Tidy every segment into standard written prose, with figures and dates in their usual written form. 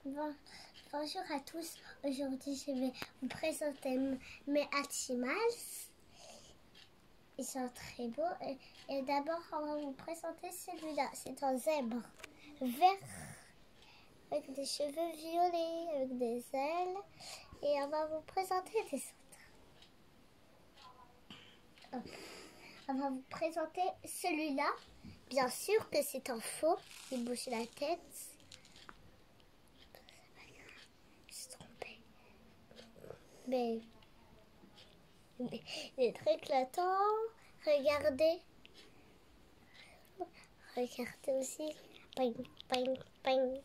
Bon, bonjour à tous. Aujourd'hui, je vais vous présenter mes Hatchimals. Ils sont très beaux. Et d'abord, on va vous présenter celui-là. C'est un zèbre vert avec des cheveux violets, avec des ailes. Et on va vous présenter des autres. On va vous présenter celui-là. Bien sûr que c'est un faux. Il bouge la tête. Mais il est très éclatant. Regardez. Regardez aussi. Ping, ping, ping.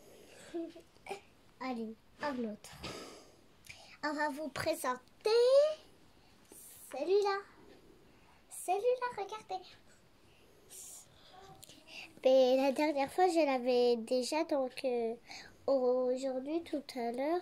Allez, un autre. On va vous présenter celui-là. Celui-là, regardez. Mais la dernière fois, je l'avais déjà, donc aujourd'hui, tout à l'heure,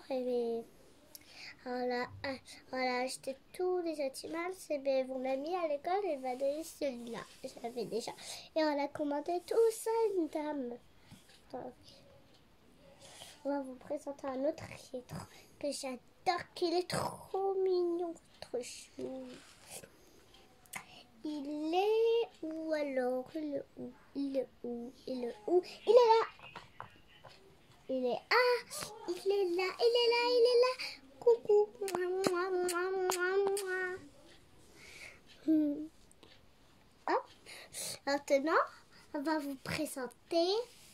on a acheté tous les Hatchimals. Et mon ami à l'école, il m'a donné celui-là. Je l'avais déjà. Et on a commandé tout ça à une dame. Donc, on va vous présenter un autre que j'adore, qu'il est trop mignon, trop chou. Il est où alors? Il est où? Il est où? Il est où? Il est là! Il est... Ah! Il est là! Il est là! Il est là! Coucou! Hop! Maintenant, on va vous présenter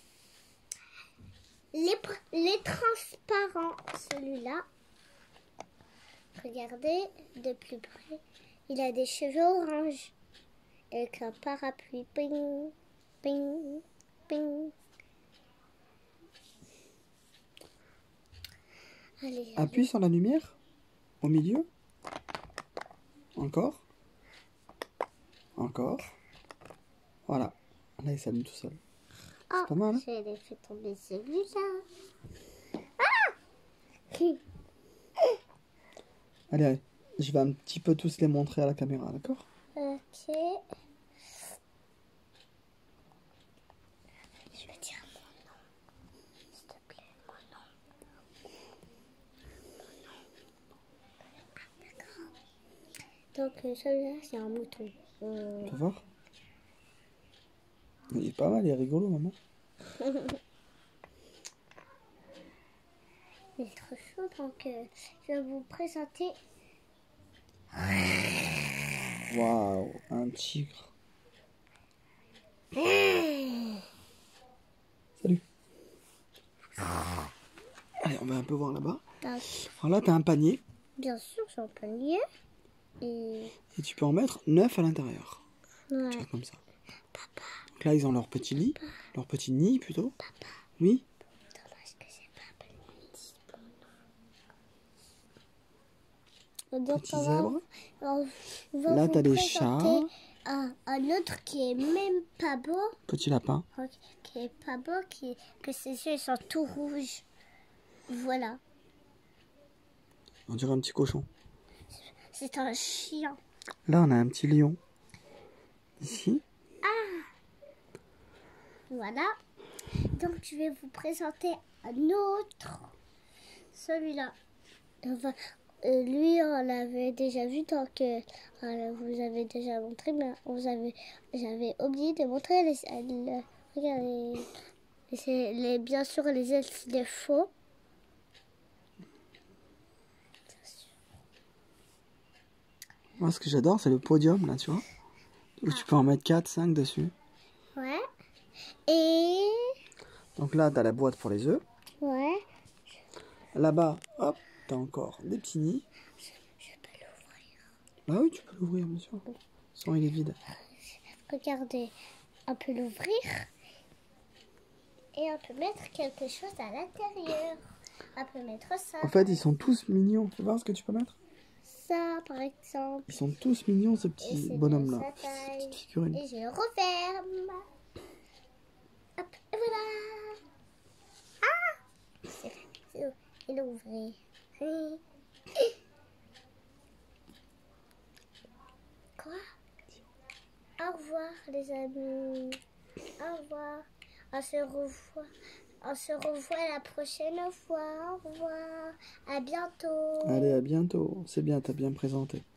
les transparents. Celui-là, regardez de plus près. Il a des cheveux orange avec un parapluie. Ping, ping, ping. Allez, appuie sur la lumière au milieu. Encore. Encore. Voilà. Là, il s'allume tout seul. C'est pas mal, hein? J'ai fait tomber celui-là. Allez, allez. Je vais un petit peu tous les montrer à la caméra, d'accord? Ok. Je vais dire mon nom. S'il te plaît, mon nom. D'accord. Donc celui-là, c'est un mouton. Tu vas voir? Il est pas mal, il est rigolo, maman. Il est trop chaud, donc je vais vous présenter. Waouh, un tigre. Salut. Allez, on va un peu voir là-bas. Alors là, tu as un panier. Bien sûr, j'ai un panier. Et tu peux en mettre 9 à l'intérieur. ouais. Tu vois, comme ça. Donc là, ils ont leur petit lit. Leur petit nid, plutôt. Oui. Dommage que j'ai pas appelé. Donc, Petit zèbre. on va Là, vous tu as des présenter chats. un autre qui est même pas beau. Petit lapin. Qui est pas beau, que ses yeux sont tout rouges. Voilà. On dirait un petit cochon. C'est un chien. Là, on a un petit lion. Ici. Voilà. Donc, je vais vous présenter un autre. Celui-là. Lui, on l'avait déjà vu, donc vous avez déjà montré, mais j'avais oublié de montrer les ailes. Regardez. Bien sûr, les ailes, c'est des faux. Moi, ce que j'adore, c'est le podium, là, tu vois. Où tu peux en mettre 4, 5 dessus. Ouais. Et... Donc là, tu as la boîte pour les œufs. Ouais. Là-bas, hop, tu as encore des petits nids. Je peux l'ouvrir. Bah oui, tu peux l'ouvrir, bien sûr. Sinon, il est vide. Regardez, on peut l'ouvrir. Et on peut mettre quelque chose à l'intérieur. On peut mettre ça. En fait, ils sont tous mignons. Tu veux voir ce que tu peux mettre? Ça, par exemple. Ils sont tous mignons, ces Et petits c'est bonhommes-là. de sa taille. Ces petites figurines. Et je referme. Hop, et voilà. Ah! Il est ouvert. Quoi? Au revoir, les amis. Au revoir. On se revoit On se revoit la prochaine fois. Au revoir. À bientôt. Allez, à bientôt. C'est bien, t'as bien présenté.